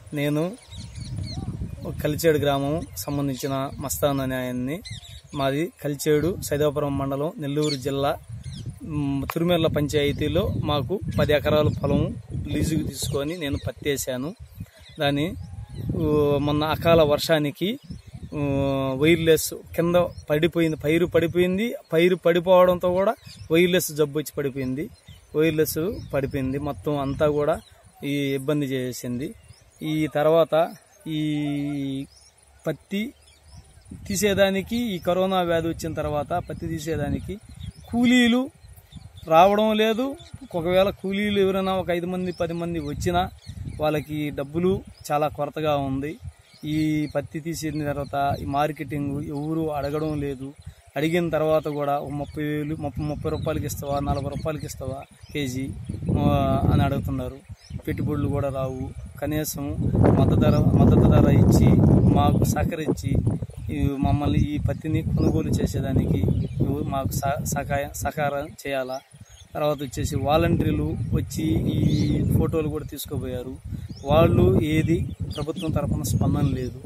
నేను కలిచేడు గ్రామం సంబంధించిన మస్తాన్ అనే ఆయన్ని. మాది కలిచేడు సైదాపురం మండలం నెల్లూరు జిల్లా తిరుమెర్ల పంచాయతీలో మాకు 10 ఎకరాల పొలం లీజుకు తీసుకొని నేను పత్తి వేసాను. దాన్ని మొన్న అకాల వర్షానికి వైర్లెస్ కింద పడిపోయింది, పైరు పడిపోవడంతో కూడా వైర్లెస్ జబ్బు వచ్చి పడిపోయింది. వైర్లెస్ పడిపోయింది, మొత్తం అంతా కూడా ఈ ఇబ్బంది చేసింది. ఈ తర్వాత ఈ పత్తి తీసేదానికి ఈ కరోనా వ్యాధి వచ్చిన తర్వాత పత్తి తీసేదానికి కూలీలు రావడం లేదు. ఒకవేళ కూలీలు ఎవరైనా ఒక 5 మంది 10 మంది వచ్చినా వాళ్ళకి డబ్బులు చాలా కొరతగా ఉంది. ఈ పత్తి తీసిన తర్వాత ఈ మార్కెటింగ్ ఎవరు అడగడం లేదు. అడిగిన తర్వాత కూడా 30,000 రూపాయలకి ఇస్తావా, 40 రూపాయలకి ఇస్తావా కేజీ అని అడుగుతున్నారు. పెట్టుబడులు కూడా రావు. కనీసం మద్దతు ధర ఇచ్చి మాకు సహకరించి మమ్మల్ని ఈ పత్తిని కొనుగోలు చేసేదానికి మాకు సహకారం చేయాలా. తర్వాత వచ్చేసి వాలంటీర్లు వచ్చి ఈ ఫోటోలు కూడా తీసుకుపోయారు. వాళ్ళు ఏది ప్రభుత్వం తరఫున స్పందన లేదు,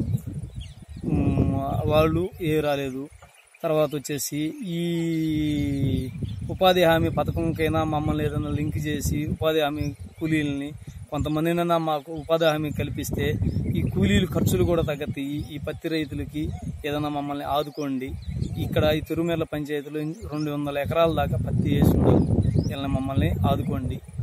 వాళ్ళు రాలేదు. తర్వాత వచ్చేసి ఈ ఉపాధి హామీ పథకంకైనా మమ్మల్ని ఏదైనా లింక్ చేసి ఉపాధి హామీ కూలీలని కొంతమందినైనా మాకు ఉపాధి హామీ కల్పిస్తే ఈ కూలీలు ఖర్చులు కూడా తగ్గుతాయి. ఈ పత్తి రైతులకి ఏదైనా మమ్మల్ని ఆదుకోండి. ఇక్కడ ఈ తిరుమెర్ల పంచాయతీలో 200 ఎకరాల దాకా పత్తి వేసి ఉన్నారు. ఇలా మమ్మల్ని ఆదుకోండి.